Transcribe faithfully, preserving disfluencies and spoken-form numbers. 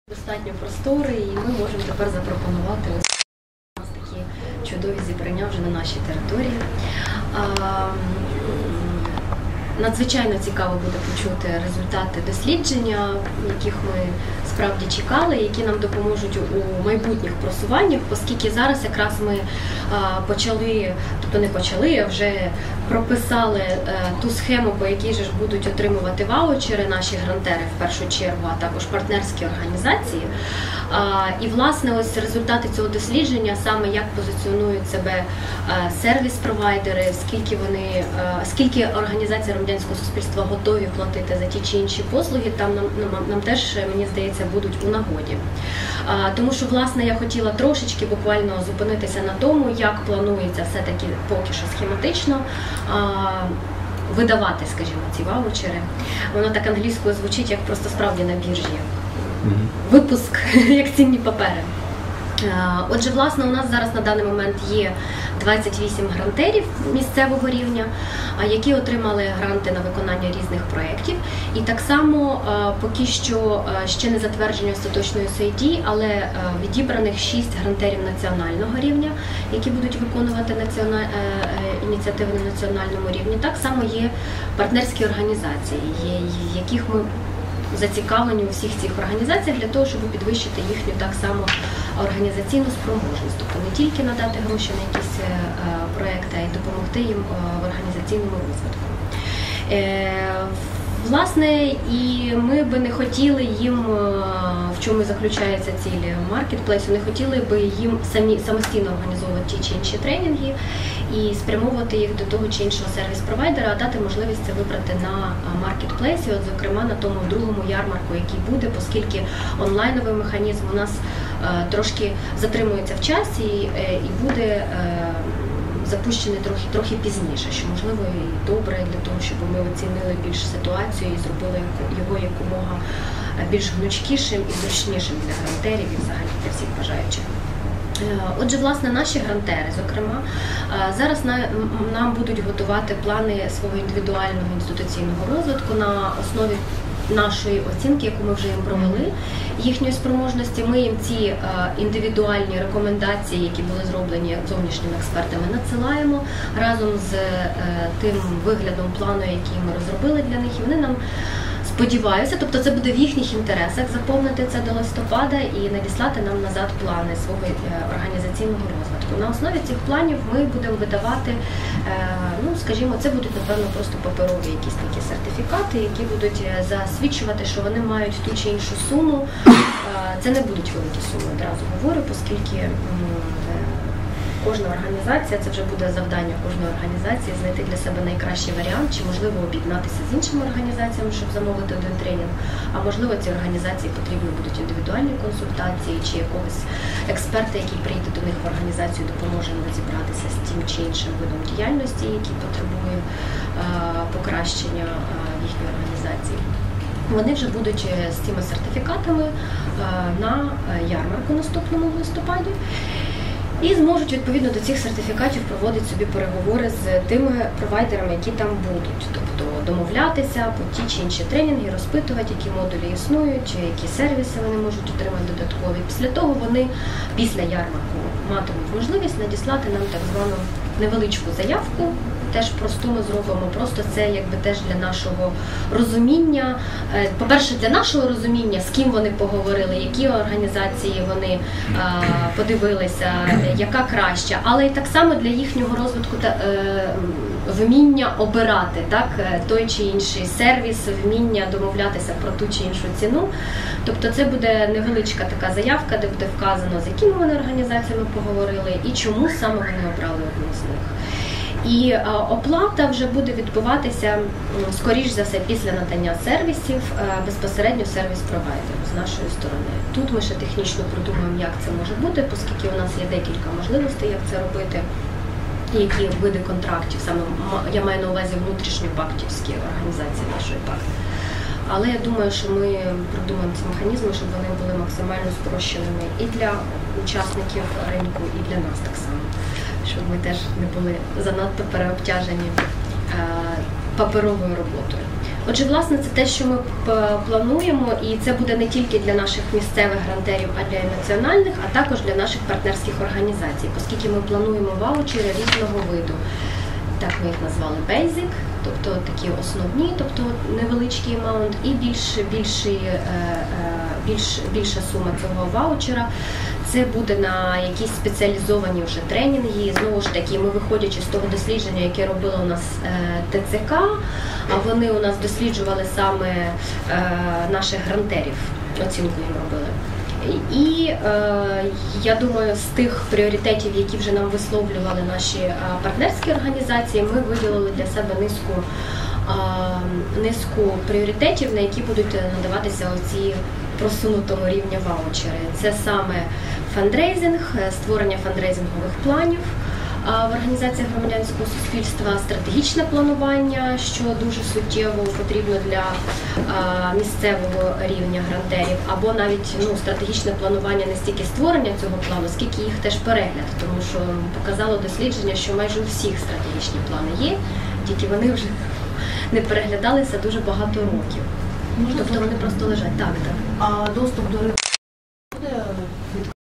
Достатньо простори, і ми можемо тепер запропонувати ось у нас такі чудові зібрання вже на нашій території. А, надзвичайно цікаво буде почути результати дослідження, яких ми справді чекали, які нам допоможуть у майбутніх просуваннях, оскільки зараз якраз ми а, почали, тобто не почали, а вже прописали а, ту схему, по якій же ж будуть отримувати ваучери наші грантери в першу чергу, а також партнерські організації. А, і, власне, ось результати цього дослідження, саме як позиціонують себе а, сервіс-провайдери, скільки вони, а, скільки організації громадянського суспільства готові платити за ті чи інші послуги, там нам, нам, нам теж, мені здається, будуть у нагоді. А, тому що, власне, я хотіла трошечки буквально зупинитися на тому, як планується все-таки поки що схематично а, видавати, скажімо, ці ваучери. Воно так англійською звучить, як просто справді на біржі. Випуск, як цінні папери. Отже, власне, у нас зараз на даний момент є двадцять вісім грантерів місцевого рівня, які отримали гранти на виконання різних проєктів. І так само поки що ще не затверджені остаточної ес ей ді, але відібраних шість грантерів національного рівня, які будуть виконувати національ... ініціативи на національному рівні. Так само є партнерські організації, яких ми зацікавлені у всіх цих організаціях для того, щоб підвищити їхню так само організаційну спроможність. Тобто не тільки надати гроші на якісь проекти, а й допомогти їм в організаційному розвитку. Власне, і ми би не хотіли їм, в чому заключається ціль маркетплейсу, не хотіли би їм самі самостійно організовувати ті чи інші тренінги і спрямовувати їх до того чи іншого сервіс-провайдера, а дати можливість це вибрати на маркетплейсі, от, зокрема на тому другому ярмарку, який буде, оскільки онлайновий механізм у нас е, трошки затримується в часі і, е, і буде е, запущений трохи, трохи пізніше, що, можливо, і добре для того, щоб ми оцінили більш ситуацію і зробили його якомога більш гнучкішим і зручнішим для грантерів і взагалі для всіх бажаючих. Отже, власне, наші грантери, зокрема, зараз нам будуть готувати плани свого індивідуального інституційного розвитку на основі нашої оцінки, яку ми вже їм провели, їхньої спроможності. Ми їм ці індивідуальні рекомендації, які були зроблені зовнішніми експертами, надсилаємо разом з тим виглядом плану, який ми розробили для них, і вони нам, сподіваюся, тобто це буде в їхніх інтересах заповнити це до листопада і надіслати нам назад плани свого організаційного розвитку. На основі цих планів ми будемо видавати, ну, скажімо, це будуть, напевно, просто паперові якісь такі сертифікати, які будуть засвідчувати, що вони мають ту чи іншу суму. Це не будуть великі суми, одразу говорю, оскільки кожна організація, це вже буде завдання кожної організації знайти для себе найкращий варіант, чи можливо об'єднатися з іншими організаціями, щоб замовити один тренінг, а можливо ці організації потрібні будуть індивідуальні консультації, чи якогось експерта, який прийде до них в організацію, допоможе їм розібратися з тим чи іншим видом діяльності, який потребує е, покращення е, їхньої організації. Вони вже будуть з цими сертифікатами е, на ярмарку наступному в листопаді. І зможуть, відповідно до цих сертифікатів, проводити собі переговори з тими провайдерами, які там будуть. Тобто домовлятися по ті чи інші тренінги, розпитувати, які модулі існують, чи які сервіси вони можуть отримати додаткові. Після того вони, після ярмарку, матимуть можливість надіслати нам так звану невеличку заявку. Теж просту ми зробимо, просто це якби теж для нашого розуміння. По-перше, для нашого розуміння, з ким вони поговорили, які організації вони а, подивилися, яка краща, але і так само для їхнього розвитку та е, вміння обирати так, той чи інший сервіс, вміння домовлятися про ту чи іншу ціну. Тобто це буде невеличка така заявка, де буде вказано, з якими вони організаціями поговорили і чому саме вони обрали одну з них. І а, оплата вже буде відбуватися, скоріш за все, після надання сервісів а, безпосередньо сервіс-провайдеру з нашої сторони. Тут ми ще технічно продумаємо, як це може бути, оскільки у нас є декілька можливостей, як це робити, які види контрактів, саме я маю на увазі внутрішньопактівські організації нашої пакти. Але я думаю, що ми продумаємо ці механізми, щоб вони були максимально спрощеними і для учасників ринку, і для нас так само. Щоб ми теж не були занадто переобтяжені паперовою роботою. Отже, власне, це те, що ми плануємо, і це буде не тільки для наших місцевих грантерів, а для національних, а також для наших партнерських організацій, оскільки ми плануємо ваучери різного виду. Так ми їх назвали Basic, тобто такі основні, тобто невеличкий амаунт, і більш, більші, більш, більша сума цього ваучера. Це буде на якісь спеціалізовані вже тренінги. Знову ж таки, ми виходячи з того дослідження, яке робило у нас Те Це Ка, а вони у нас досліджували саме наших грантерів, оцінку їм робили. І е, я думаю, з тих пріоритетів, які вже нам висловлювали наші е, партнерські організації, ми виділили для себе низку, е, низку пріоритетів, на які будуть надаватися оці просунутого рівня ваучери. Це саме фандрейзинг, створення фандрейзингових планів в організаціях громадянського суспільства, стратегічне планування, що дуже суттєво потрібно для а, місцевого рівня грантерів, або навіть ну, стратегічне планування не стільки створення цього плану, скільки їх теж перегляд, тому що показало дослідження, що майже у всіх стратегічні плани є, тільки вони вже не переглядалися дуже багато років. Можна тобто вони просто лежать. Так, так. А доступ до